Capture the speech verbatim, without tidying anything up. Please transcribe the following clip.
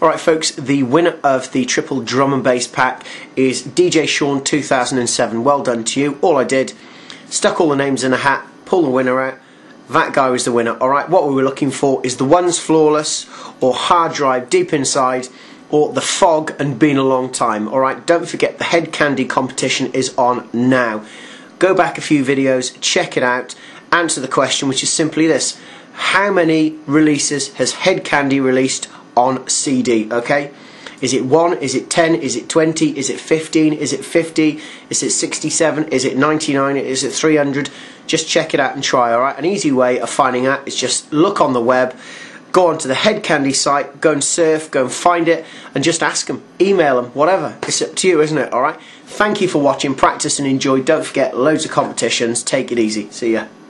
Alright folks, the winner of the triple drum and bass pack is D J Sean two thousand seven. Well done to you. All I did, stuck all the names in a hat, pull the winner out. That guy was the winner. Alright, what we were looking for is the ones flawless, or hard drive deep inside, or the fog and been a long time. Alright, don't forget the Hed Kandi competition is on now. Go back a few videos, check it out, answer the question, which is simply this: how many releases has Hed Kandi released on C D? Okay, is it one, is it ten, is it twenty, is it fifteen, is it fifty, is it sixty-seven, is it ninety-nine, is it three hundred? Just check it out and try. Alright, an easy way of finding out is just look on the web, go onto the Hed Kandi site, go and surf, go and find it, and just ask them, email them, whatever. It's up to you, isn't it? Alright, thank you for watching, practice and enjoy. Don't forget, loads of competitions. Take it easy. See ya.